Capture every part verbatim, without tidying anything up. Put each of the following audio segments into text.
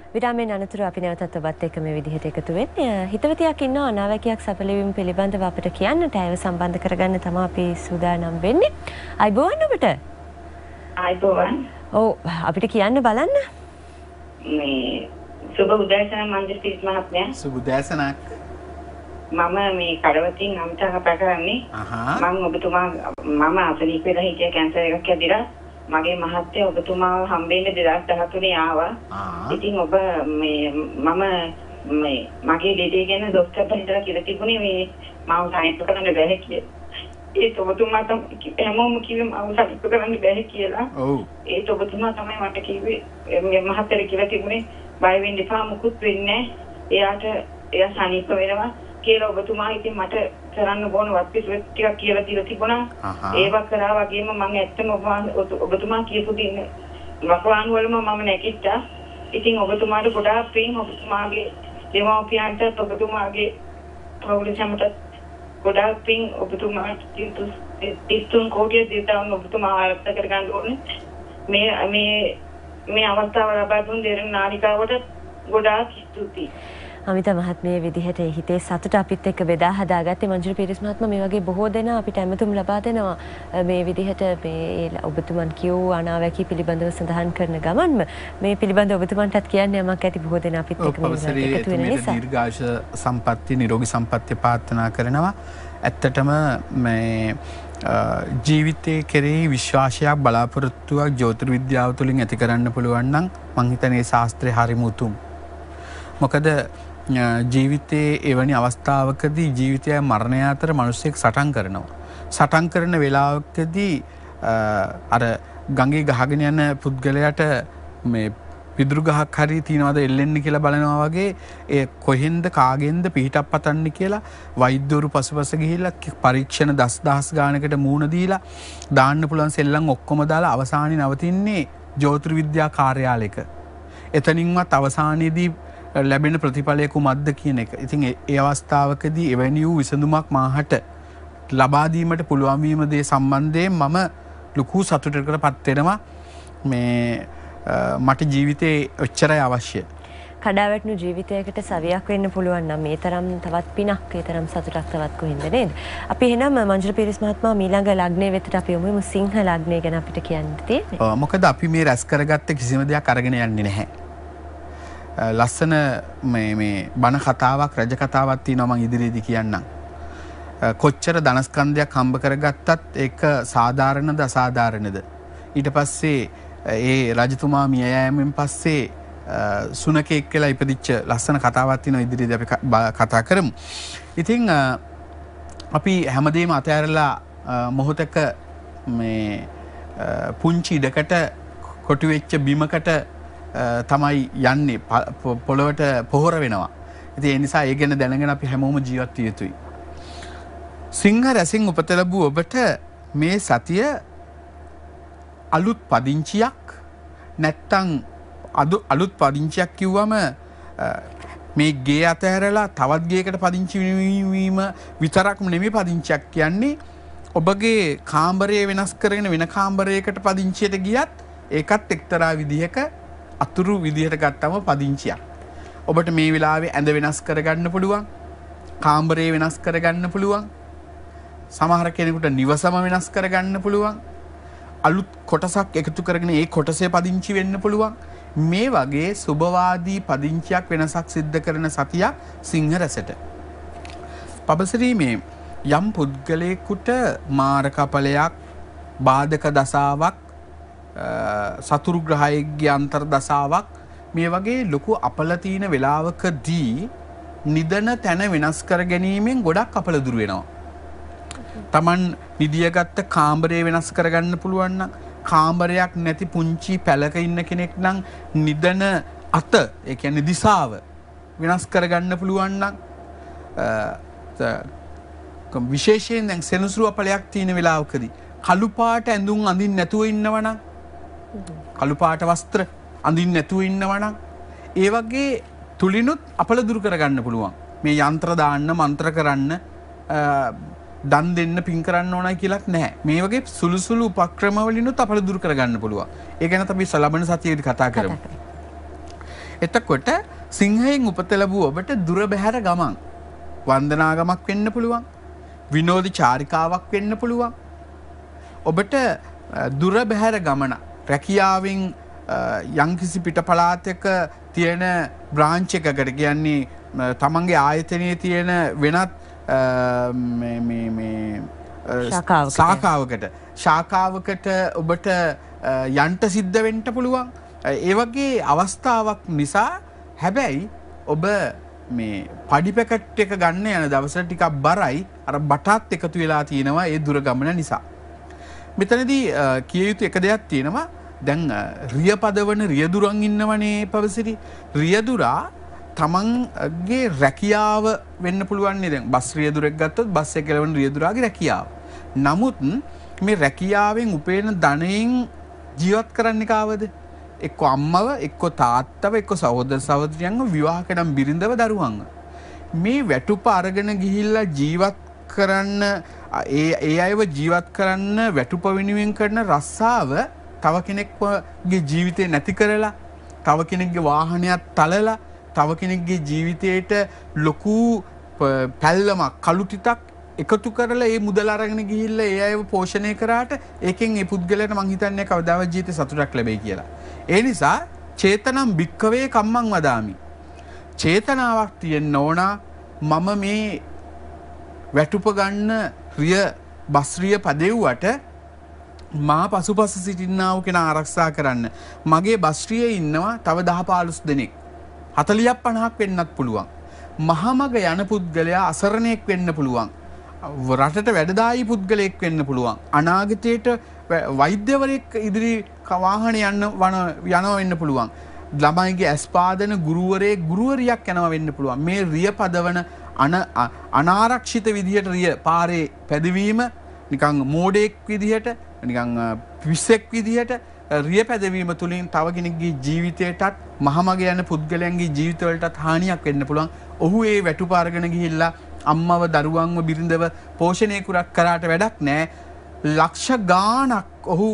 විරාමයෙන් අනතුරු අපි නැවතත් ඔබත් එක්ක මේ විදිහට එකතු වෙන්නේ. හිතවතියක් ඉන්නවා අනාවැකියක් සපලවීම පිළිබඳව අපිට කියන්නට අයව සම්බන්ධ කරගන්න තමයි අපි සූදානම් වෙන්නේ. අයිබෝවන් ඔබට. අයිබෝවන්. ඔව් අපිට කියන්න බලන්න. මේ සුබ උදෑසන මන්දිර පිරිස් මහත්මයා. සුබ උදෑසනක්. මම මේ කඩවතින් අමිතා කතා කරන්නේ. මම ඔබතුමා මම අසනීප වෙලා හිටිය කැන්සර් එකක් ඇදිලා මගේ මහත්තයා ඔබතුමාව හම්බෙන්න දෙදාස් දහතුනේ ආවා. ඉතින් ඔබ මේ මම මේ මගේ දෙදේ ගැන ડોක්ටර් බහිඳලා කියලා තිබුණේ මේ මාව සාහිත්‍ය කරන්න බැහැ කියලා. ඒත් ඔබතුමා තමයි හැමෝම කිව්වේ මාව සාහිත්‍ය කරන්න බැහැ කියලා. ඔව්. ඒත් ඔබතුමා තමයි මට කිව්වේ මේ මහත්තයා කියලා තිබුණේ බය වෙන්න එපා මුකුත් වෙන්නේ නැහැ. එයාට එයා සනීප වෙනවා කියලා ඔබතුමා ඉතින් මට කරන්න ඕන වත්පිස් ටිකක් කියලා දීලා තිබුණා. ඒවා කරා වගේම මම ඇත්තම ඔබතුමා කියපු දින වකවාණු වලම මම නැගිට්ටා. ඉතින් ඔබතුමාට ගොඩාක් පින් ඔබතුමාගේ දෙමව්පියන්ට ඔබතුමාගේ පෞලිසමට ගොඩාක් පින් ඔබතුමාට තිස්තුන් කෝටිය දීලා ඔබතුමා ආරක්ෂා කරගන්න ඕනේ. මේ මේ මේ අවස්ථාව ලබා දුන් දෙරණ නාලිකාවට ගොඩාක් ස්තුතියි. අමිතා මහත්මිය විදිහට හිතේ සතුට අපිත් එක්ක බෙදා හදාගත්තේ. මංජුල පීරිස් මහත්මයා මේ වගේ බොහෝ දෙනා අපිට ඇමතුම් ලබා දෙනවා මේ විදිහට මේ ඔබතුමන් කියූ අනාවැකි පිළිබඳව සඳහන් කරන ගමන්ම මේ පිළිබඳව ඔබතුමන්ටත් කියන්නේ යමක් ඇති බොහෝ දෙනා අපිත් එක්ක මේ එකතු වෙන නිසා. දීර්ඝාෂ සම්පත්තිය නිරෝගී සම්පත්තිය ප්‍රාර්ථනා කරනවා. ඇත්තටම මේ ජීවිතයේ කෙරෙහි විශ්වාසයක් බලාපොරොත්තුවක් ජ්‍යොතිර්විද්‍යාව තුළින් ඇති කරන්න පුළුවන් නම් මං හිතන්නේ ශාස්ත්‍රය හරිම උතුම්. මොකද ජීවිතයේ එවැනි අවස්ථාවකදී ජීවිතය මරණය අතර මිනිස්සෙක් සටන් කරනවා. සටන් කරන වෙලාවකදී අර ගඟේ ගහගෙන යන පුද්ගලයාට මේ පිදුරු ගහක් හරි තියනවාද එල්ලෙන්න කියලා බලනවා වගේ ඒ කොහෙන්ද කාගෙන්ද පිහිටක් පතන්න කියලා වෛද්‍යවරු පසුපස ගිහිල්ලා පරීක්ෂණ දස් දහස් ගානකට මූණ දීලා දාන්න පුළුවන් සෙල්ලම් ඔක්කොම දාලා අවසානයේ නවතින්නේ ජ්‍යොතිර්විද්‍යා කාර්යාලයක. එතනින්වත් අවසානයේදී ලැබෙන ප්‍රතිඵලය කුමක්ද කියන එක. ඉතින් ඒ අවස්ථාවකදී එවැනි වූ විසඳුමක් මාහට ලබා දීමට පුළුවන් වීම දේ සම්බන්ධයෙන් මම ලොකු සතුටකට පත් වෙනවා. මේ මට ජීවිතේ ඔච්චරයි අවශ්‍ය. කඩාවැටෙන ජීවිතයකට සවියක් වෙන්න පුළුවන් නම් මේ තරම් තවත් පිනක් ඒ තරම් සතුටක් තවත් කොහෙන්ද නේද? අපි එහෙනම් මංජුල පීරිස් මහත්මයා මීළඟ ලග්නයේ වෙතට අපි යමු. සිංහ ලග්නය ගැන අපිට කියන්න තියෙන්නේ. මොකද අපි මේ රැස් කරගත්ත කිසිම දෙයක් අරගෙන යන්නේ නැහැ. ලස්සන මේ මේ බණ කතාවක් රජ කතාවක් තියෙනවා මම ඉදිරියේදී කියන්නම්. කොච්චර ධනස්කන්ධයක් හම්බ කරගත්තත් ඒක සාධාරණද අසාධාරණද? ඊට පස්සේ ඒ රජතුමා මිය යෑමෙන් පස්සේ සුනකෙක් කියලා ඉපදිච්ච ලස්සන කතාවක් තියෙනවා ඉදිරියේදී අපි කතා කරමු. ඉතින් අපි හැමදේම අතහැරලා මොහොතක මේ පුංචි ඉඩකට කොටු වෙච්ච බිමකට තමයි යන්නේ පොළොවට පොහොර වෙනවා. ඉතින් ඒ නිසා ඒ ගැන දැනගෙන අපි හැමෝම ජීවත් විය යුතුයි. සිංහ රැසින් උපත ලැබූ ඔබට මේ සතිය අලුත් පදිංචියක් නැත්තම් අලුත් පදිංචියක් කිව්වම මේ ගේ අතහැරලා තවත් ගේකට පදිංචි වීම විතරක්ම නෙමෙයි පදිංචියක් කියන්නේ. ඔබගේ කාමරය වෙනස් කරගෙන වෙන කාමරයකට පදිංචියට ගියත් ඒකත් එක්තරා විදිහක අතුරු විදිහට ගත්තම පදිංචියක්. ඔබට මේ වෙලාවේ ඇඳ වෙනස් කරගන්න පුළුවන්. කාමරය වෙනස් කරගන්න පුළුවන්. සමහර කෙනෙකුට නිවසම වෙනස් කරගන්න පුළුවන්. අලුත් කොටසක් එකතු කරගෙන ඒ කොටසේ පදිංචි වෙන්න පුළුවන්. මේ වගේ සුබවාදී පදිංචියක් වෙනසක් සිද්ධ කරන සතියක් සිංහ රැසට. පබසරී මේ යම් පුද්ගලයෙකුට මාර කපලයක් බාධක දසාවක් සතුරු ග්‍රහයෙක්ගේ අන්තර් දසාවක් මේ වගේ ලොකු අපල තියෙන වෙලාවකදී නිදන තැන වෙනස් කර ගැනීමෙන් ගොඩක් අපල දුර වෙනවා. Taman නිදියගත්ත කාමරය වෙනස් කරගන්න පුළුවන් නම් කාමරයක් නැති පුංචි පැලක ඉන්න කෙනෙක් නම් නිදන අත ඒ කියන්නේ දිශාව වෙනස් කරගන්න පුළුවන් නම් විශේෂයෙන් දැන් සෙනසුරු අපලයක් තියෙන වෙලාවකදී කළු පාට ඇඳුම් අඳින්න නැතුව ඉන්නවනම් කළු පාට වස්ත්‍ර අඳින්න නැතුව ඉන්නවනම් ඒ වගේ තුලිනුත් අපල දුරු කරගන්න පුළුවන්. මේ යන්ත්‍ර දාන්න මන්ත්‍ර කරන්න දන් දෙන්න පින් කරන්න ඕනයි කියලාක් නැහැ. මේ වගේ සුළු සුළු උපක්‍රම වලිනුත් අපල දුරු කරගන්න පුළුවන්. ඒ ගැන අපි සලබන සතියේදී කතා කරමු. එතකොට සිංහයෙන් උපත ලැබූ ඔබට දුර බැහැර ගමන් වන්දනාගමක් වෙන්න පුළුවන්. විනෝද චාරිකාවක් වෙන්න පුළුවන්. ඔබට දුර බැහැර ගමන රැකියාවෙන් යම්කිසි පිට පළාතක තියෙන බ්‍රාන්ච් එකකට කියන්නේ තමන්ගේ ආයතනයේ තියෙන වෙනත් මේ මේ මේ ශාඛාවකට ශාඛාවකට ඔබට යන්ට සිද්ධ වෙන්න පුළුවන්. ඒ වගේ අවස්ථාවක් නිසා හැබැයි ඔබ මේ පඩි පැකට් එක ගන්න යන දවසට ටිකක් බරයි අර බටත් එකතු වෙලා තියෙනවා ඒ දුර ගමන නිසා. මෙතනදී කිය යුතු එක දෙයක් තියෙනවා. දැන් රිය පදවන රියදුරන් ඉන්නවනේ පවසිරි. රියදුරා තමන්ගේ රැකියාව වෙන්න පුළුවන් නේ. දැන් බස් රියදුරෙක් ගත්තොත් බස් එක කෙලවන රියදුරාගේ රැකියාව. නමුත් මේ රැකියාවෙන් උපයන ධනයෙන් ජීවත් කරන්නේ කාවද? එක්ක අම්මව, එක්ක තාත්තව, එක්ක සහෝදර සහෝදරියන්ව විවාහක නම් බිරිඳව දරුවන්ව. මේ වැටුප අරගෙන ගිහිල්ලා ජීවත් කරන්න ඒ ඒ අයව ජීවත් කරන්න වැටුප වෙනුවෙන් කරන රස්සාව තව කෙනෙක්ගේ ජීවිතේ නැති කරලා, තව කෙනෙක්ගේ වාහනයක් තලලා, තව කෙනෙක්ගේ ජීවිතයට ලොකු පැල්ලමක් කළු ටිකක් එකතු කරලා ඒ මුදල අරගෙන ගිහිල්ලා ඒ අයව පෝෂණය කරාට ඒකෙන් ඒ පුද්ගලයාට මං හිතන්නේ කවදාවත් ජීවිතේ සතුටක් ලැබෙයි කියලා. ඒ නිසා චේතනම් භික්කවේ කම්මං වදාමි. චේතනාවක් තියෙන්න ඕන මම මේ වැටුප ගන්න රිය බස්රිය පදෙව්වට මා පසුපස සිටින්නා වූ කෙනා ආරක්ෂා කරන්න. මගේ බස්රියේ ඉන්නවා තව දහ පහළොස් දෙනෙක්. හතළියක් පනහක් වෙන්නත් පුළුවන්. මහමග යන පුද්ගලයා අසරණයෙක් වෙන්න පුළුවන්. රටට වැඩදායී පුද්ගලයෙක් වෙන්න පුළුවන්. අනාගතයට වෛද්‍යවරයෙක් ඉදිරි වාහන යන්න යනවා වෙන්න පුළුවන්. ළමයිගේ ඇස්පාදන ගුරුවරයෙක් ගුරුවරියක් යනවා වෙන්න පුළුවන්. මේ රිය පදවන අනාරක්ෂිත විදිහට රිය පාරේ පැදවීම නිකන් මෝඩෙක් විදිහට නිකන් පිස්සෙක් විදිහට රිය පැදවීම තුළින් තව කෙනෙක්ගේ ජීවිතයටත් මහමග යන පුද්ගලයන්ගේ ජීවිතවලටත් හානියක් වෙන්න පුළුවන්. ඔහු ඒ වැටුප අරගෙන ගිහිල්ලා අම්මව දරුවන්ව බිරිඳව පෝෂණය කුරක් කරාට වැඩක් නැහැ. ලක්ෂ ගාණක් ඔහු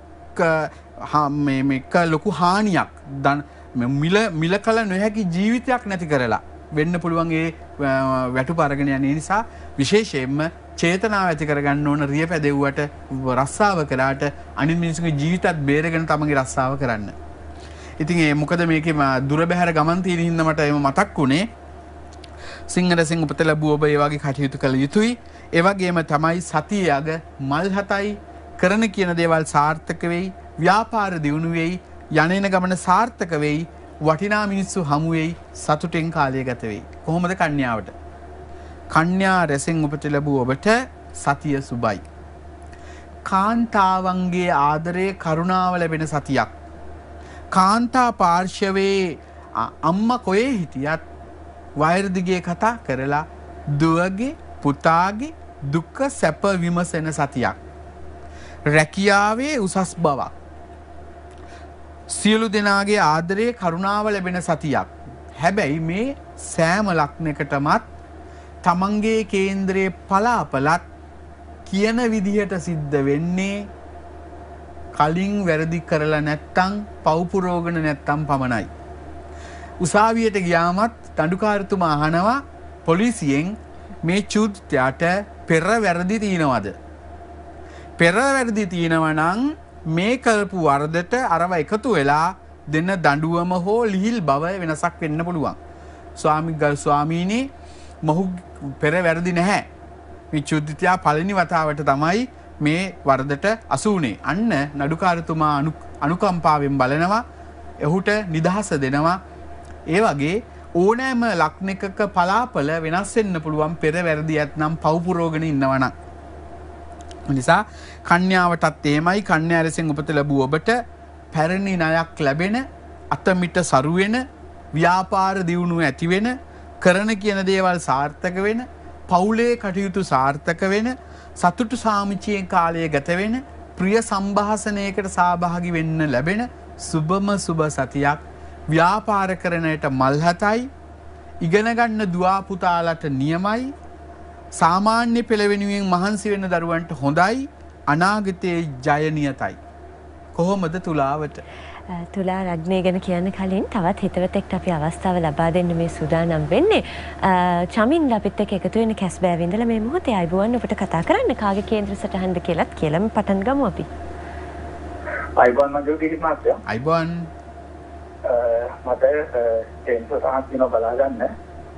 මේක ලොකු හානියක් මිල මිල කල නොහැකි ජීවිතයක් නැති කරලා වෙන්න පුළුවන් ඒ වැටුප අරගෙන යන නිසා විශේෂයෙන්ම චේතනාව ඇති කරගන්න ඕන රිය පැදෙව්වට රස්සාව කරාට අනිත් මිනිස්සුගේ ජීවිතත් බේරගෙන තමන්ගේ රස්සාව කරන්න. ඉතින් ඒ මොකද මේකේ දුර බැහැර ගමන් තියෙන හින්දා මට එම මතක් වුණේ. සිංහරසින් උපත ලැබුව ඔබ ඒ වගේ කටයුතු කළ යුතුයි. ඒ වගේම තමයි සතියේ අග මල් හතයි කරන කියන දේවල් සාර්ථක වෙයි, ව්‍යාපාර දියුණු වෙයි, යන්නේන ගමන සාර්ථක වෙයි, වටිනා මිනිස්සු හමු වෙයි, සතුටෙන් කාලය ගත වෙයි. කොහොමද කන්‍යාවට? කන්‍යා රැසෙන් උපත ලැබුව ඔබට සතිය සුබයි. කාන්තාවන්ගේ ආදරේ කරුණාව ලැබෙන සතියක්. කාන්තා පාර්ශවයේ අම්මා කොහේ හිටියත් වෛර දිගේ කතා කරලා දුවගේ පුතාගේ දුක්ඛ සැප විමසන සතියක්. රැකියාවේ උසස් බවක්. සියලු දෙනාගේ ආදරේ කරුණාව ලැබෙන සතියක්. හැබැයි මේ සෑම ලක්ෂණයකටමත් තමන්ගේ කේන්දරයේ පලාපලත් කියන විදිහට සිද්ධ වෙන්නේ කලින් වැරදි කරලා නැත්තම් පව් පුරෝගන නැත්තම් පමණයි. උසාවියට ගියාමත් දඬුකාරතුමා අහනවා පොලිසියෙන් මේ චුද්දයට පෙර වැරදි තියෙනවද? පෙර වැරදි තියෙනවා නම් මේ කරපු වරදට අරව එකතු වෙලා දෙන දඬුවම හෝ ලිහිල් බව වෙනසක් වෙන්න පුළුවන්. ස්වාමිගල් ස්වාමීනි මොහු පෙර වැරදි නැහැ. මේ චුද්දිතයා පළවෙනි වතාවට තමයි මේ වරදට අසු වුණේ. අන්න නඩුකාරතුමා අනුකම්පාවෙන් බලනවා. එහුට නිදහස දෙනවා. ඒ වගේ ඕනෑම ලක්ෂණයක පලාපල වෙනස් වෙන්න පුළුවන් පෙර වැරදි ඇත්නම් පව් පුරෝගෙන ඉන්නවනම්. නිසා කන්‍යාවටත් එමයයි. කන්‍යා රැසෙන් උපත ලැබුව ඔබට පැරණි ණයක් ලැබෙන, අතමිට සරු වෙන, ව්‍යාපාර දියුණුව ඇති වෙන, කරන කියන දේවල් සාර්ථක වෙන, පවුලේ කටයුතු සාර්ථක වෙන, සතුටු සාමිචියෙන් කාලය ගත වෙන, ප්‍රිය සම්භාෂණයකට සහභාගී වෙන්න ලැබෙන සුබම සුබ සතියක්. ව්‍යාපාර කරනයට මල් හතයි, ඉගෙන ගන්න දුවා පුතාලට නියමයි, සාමාන්‍ය පෙළ වෙනුවෙන් මහන්සි වෙන දරුවන්ට හොඳයි, අනාගතයේ ජය නියතයි. කොහොමද තුලාවට? තුලා ලග්නය ගැන කියන්න කලින් තවත් හිතවතෙක්ට අපි අවස්ථාව ලබා දෙන්න මේ සූදානම් වෙන්නේ. චමින් අපිත් එක්ක එකතු වෙන කැස්බෑව ඉඳලා මේ මොහොතේ අයබුවන් ඔබට කතා කරන්න කාගේ කේන්ද්‍ර සටහනද කියලාත් කියලාම පටන් ගමු අපි. අයබුවන් මගේ කිරි මාත්‍යා. අයබුවන්. මට කේන්ද්‍ර සටහන දින බලා ගන්න.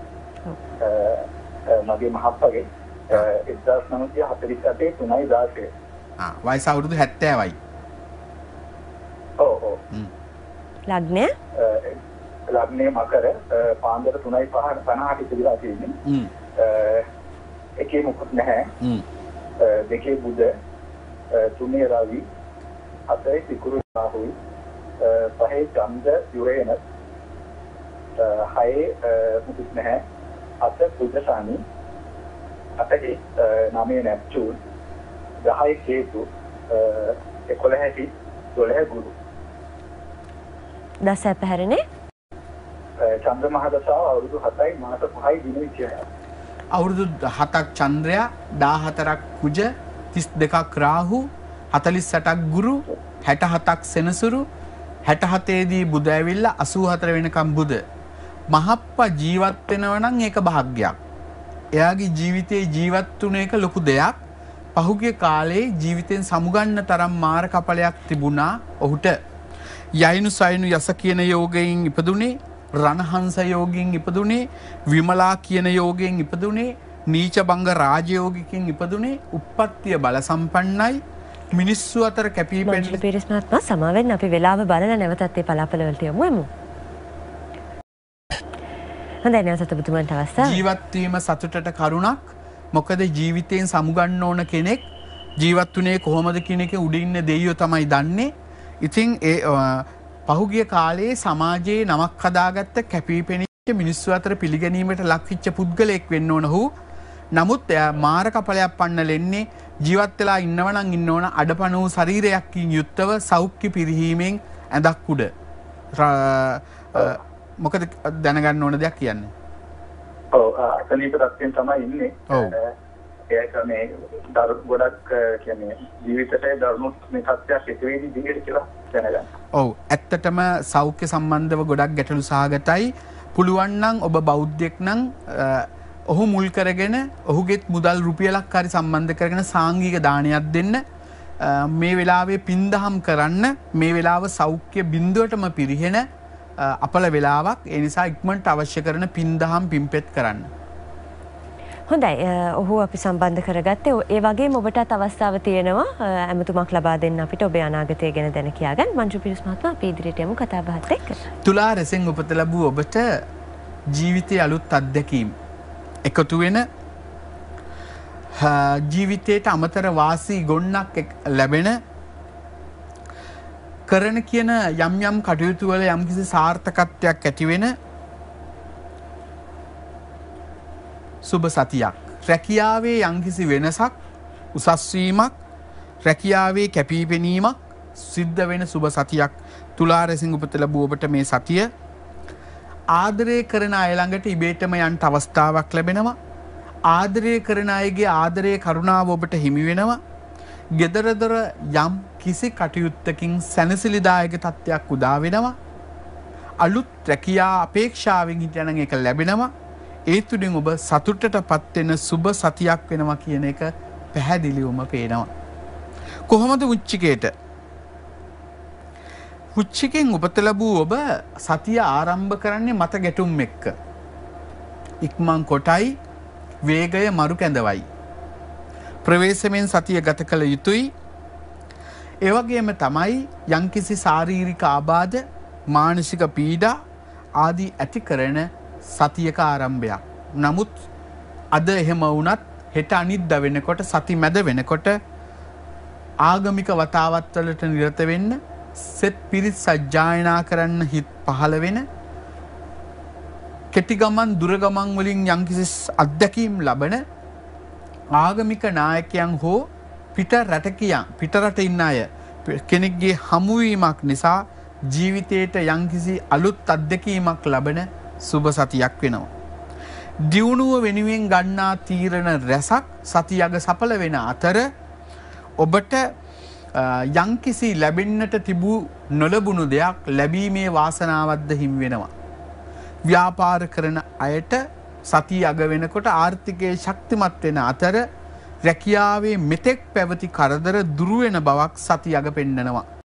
මගේ මහත්තයාගේ එක්දාස් නවසිය හතළිස් අටේ තුනයි දාසය. ආ වයස අවුරුදු හැත්තෑවයි. ඔව් ඔව්. ලග්නය? ලග්නය මකර පාන්දර තුනයි පනහට ඉතිරිලා තියෙන්නේ. හ්ම්. එකේ මොකුත් නැහැ. හ්ම්. දෙකේ බුද, තුනේ රවි, හතරේ සිකුරු රාහුයි, පහේ චන්ද්‍ර යුරේනස්, හයේ මොකුත් නැහැ. අට බුධ ශනි, අටේ නවයේ නැප්චූන්, දහයේ කේතු, එකොළහේ දොළහ ගුරු. දස පැහැරනේ? චන්ද්‍ර මහ දශාව අවුරුදු හතයි මාස පහයි දින විචයයි. අවුරුදු හතක් චන්ද්‍රයා, දාහතරක් කුජ, තිස් දෙකක් රාහු, හතළිස් අටක් ගුරු, හැට හතක් සෙනසුරු, හැට හතේ දී බුධ ඇවිල්ලා අසූ හතර වෙනකම් බුධ. මහප්පා ජීවත් වෙනවා නම් ඒක භාග්යක්. එයාගේ ජීවිතේ ජීවත් වුණ එක ලොකු දෙයක්. පහුගිය කාලේ ජීවිතෙන් සමුගන්න තරම් මාර කපලයක් තිබුණා ඔහුට. යයිනු සයිනු යස කියන යෝගයෙන් ඉපදුනේ, රණහංස යෝගයෙන් ඉපදුනේ, විමලා කියන යෝගයෙන් ඉපදුනේ, නීච භංග රාජයෝගිකෙන් ඉපදුනේ. උප්පත්තිය බල සම්පන්නයි. මිනිස්සු අතර කැපී පෙනෙන පිරිස් මහත්මයා සමාවෙන්න අපි වෙලාව බලලා නැවතත් ඒ පලාපල වලට යමු එමු. හොඳයි නැවතත් ඔබතුමන්ට අවස්ථාව. ජීවත් වීම සතුටට කරුණක්. මොකද ජීවිතයෙන් සමුගන්න ඕන කෙනෙක් ජීවත් වුණේ කොහොමද කියන එක උඩින් ඉන්න දෙයියෝ තමයි දන්නේ. ඉතින් ඒ පහුගිය කාලේ සමාජයේ නමක් හදාගත්ත කැපිපෙනිච්ච මිනිස්සු අතර පිළිගැනීමට ලක්විච්ච පුද්ගලයෙක් වෙන්න ඕන ඔහු. නමුත් එයා මාර කපලයක් පන්නලෙන්නේ ජීවත් වෙලා ඉන්නව නම් ඉන්න ඕන අඩපණ වූ ශරීරයකින් යුක්තව සෞඛ්‍ය පිරිහීමෙන් ඇඳක් උඩ. මොකද දැනගන්න ඕන දෙයක් කියන්නේ. ඔව් අසනීප තත්ත්වයෙන් තමයි ඉන්නේ. ඔව්. ඒක මේ දරු ගොඩක් කියන්නේ ජීවිතේ දරුණු මේ තත්ත්වයක් ඉතිරිදී දිගට කියලා දැනගන්න. ඔව් ඇත්තටම සෞඛ්‍ය සම්බන්ධව ගොඩක් ගැටලු සහගතයි. පුළුවන් නම් ඔබ බෞද්ධයෙක් නම් ඔහු මුල් කරගෙන ඔහුගෙත් මුදල් රුපියලක් හරි සම්බන්ධ කරගෙන සාංගික දානයක් දෙන්න. මේ වෙලාවේ පින්දහම් කරන්න. මේ වෙලාව සෞඛ්‍ය බිඳුවටම පිරිහෙන අපල වෙලාවක්. ඒ නිසා ඉක්මනට අවශ්‍ය කරන පින්දහම් පින්පෙත් කරන්න. හොඳයි ඔහු අපි සම්බන්ධ කරගත්තේ. ඒ වගේම ඔබටත් අවස්ථාව තියෙනවා ඇමතුමක් ලබා දෙන්න අපිට ඔබේ අනාගතය ගැන දැන කියාගන්න. මංජු පිරිස් මහත්මයා අපි ඉදිරියට යමු කතා බහත් එක්ක. තුලා රැසෙන් උපත ලැබූ ඔබට ජීවිතයේ අලුත් අත්දැකීම් එකතු වෙන ජීවිතයට අමතර වාසී ගොන්නක් ලැබෙන කරන කියන යම් යම් කටයුතු වල යම්කිසි සාර්ථකත්වයක් ඇති වෙන සුබ සතියක්. රැකියාවේ යම්කිසි වෙනසක්, උසස් වීමක්, රැකියාවේ කැපීපෙනීමක් සිද්ධ වෙන සුබ සතියක්. තුලා රැසින් උපත ලැබූ ඔබට මේ සතිය ආදරය කරන අය ළඟට ඉබේටම යන්න අවස්ථාවක් ලැබෙනවා. ආදරය කරන අයගේ ආදරය කරුණාව ඔබට හිමි වෙනවා. ගෙදරදොර යම් කිසි කටයුත්තකින් සැනසිලිදායක තත්ත්වයක් උදා වෙනවා. අලුත් රැකියා අපේක්ෂාවෙන් හිටියනම් ඒක ලැබෙනවා. ඒ තුලින් ඔබ සතුටටපත් වෙන සුබ සතියක් වෙනවා කියන එක පැහැදිලිවම පේනවා. කොහොමද වෘශ්චිකයට? වෘශ්චිකෙන් උපත ලැබූ ඔබ සතිය ආරම්භ කරන්නේ මත ගැටුම් එක්ක. ඉක්මන් කොටයි, වේගය මරු කැඳවයි. ප්‍රවේශමෙන් සතිය ගත කළ යුතුයි. ඒ වගේම තමයි යම්කිසි ශාරීරික ආබාධ, මානසික පීඩා ආදී ඇති කරන සතියක ආරම්භයක්. නමුත් අද එහෙම වුණත් හෙට අනිද්දා වෙනකොට සති මැද වෙනකොට ආගමික වතාවත් වලට නිරත වෙන්න, සෙත් පිරිත් සජ්ජායනා කරන්න හිත් පහළ වෙන, කෙටි ගමන් දුර ගමන් වලින් යම්කිසි අත්දැකීම් ලබන ආගමික නායකයන් හෝ පිට රටකියන් පිට රට ඉන්න අය කෙනෙක්ගේ හමුවීමක් නිසා ජීවිතයට යම්කිසි අලුත් අත්දැකීමක් ලබන සුබ සතියක් වෙනවා. දියුණුව වෙනුවෙන් ගන්නා තීරණ රැසක් සතියක සඵල වෙන අතර ඔබට යම්කිසි ලැබෙන්නට තිබූ නොලබුණු දෙයක් ලැබීමේ වාසනාවක්ද හිමි වෙනවා. ව්‍යාපාර කරන අයට සතිය අග වෙනකොට ආර්ථිකයේ ශක්තිමත් වෙන අතර රැකියාවේ මෙතෙක් පැවති කරදර දුරු වෙන බවක් සතිය අග පෙන්නනවා.